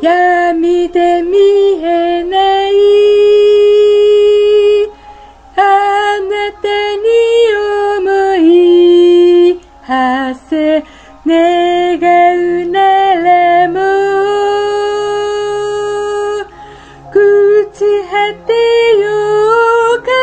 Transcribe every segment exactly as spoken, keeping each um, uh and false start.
闇で見えないあなたに思い馳せ願うならも朽ち果てようか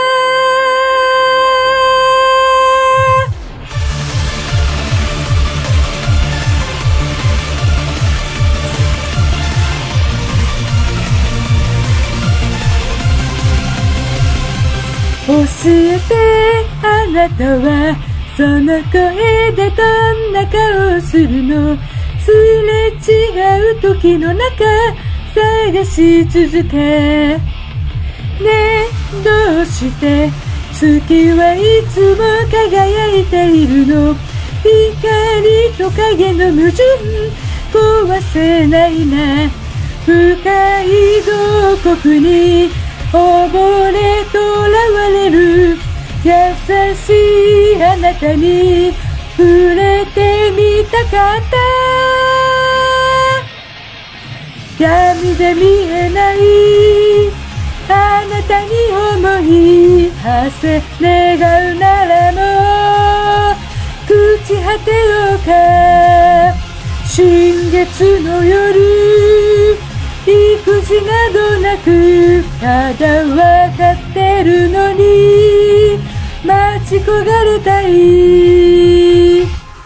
教えてあなたはその声でどんな顔をするのすれ違う時の中探し続けねえどうして月はいつも輝いているの光と影の矛盾壊せないな深い洞窟に溺れ囚われる優しいあなたに触れてみたかった闇で見えないあなたに思い馳せ願うならも朽ち果てようか新月の夜育児などなくただわかってるのに待ち焦がれたいね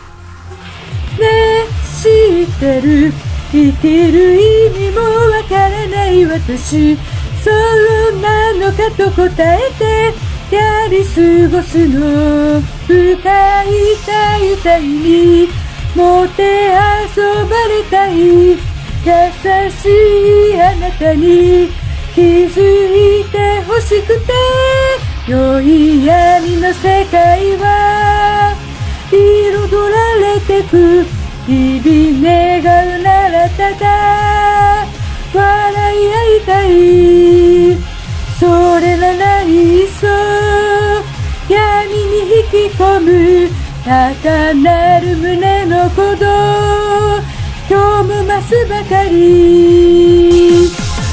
え知ってる生きる意味もわからない私そうなのかと答えてやり過ごすの深い大体にもてあそばれたい優しいあなたに気づいてほしくて良い闇の世界は彩られてく日々願うならただ笑い合いたいそれならいっそ闇に引き込む高鳴る胸の鼓動今日も増すばかり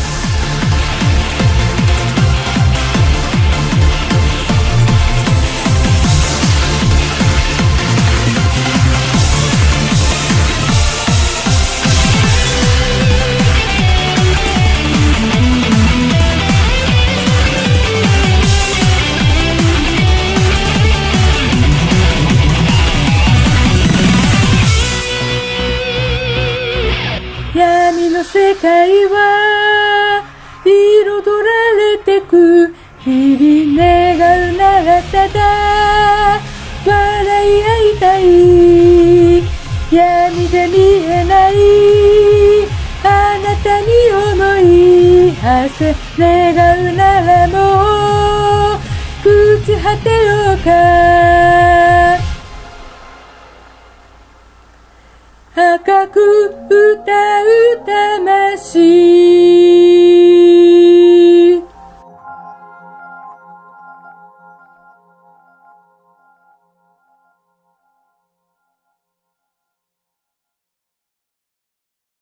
闇の世界は彩られてく日々願うならただ笑い合いたい闇で見えないあなたに思い馳せ願うならも朽ち果てようか赤く歌う魂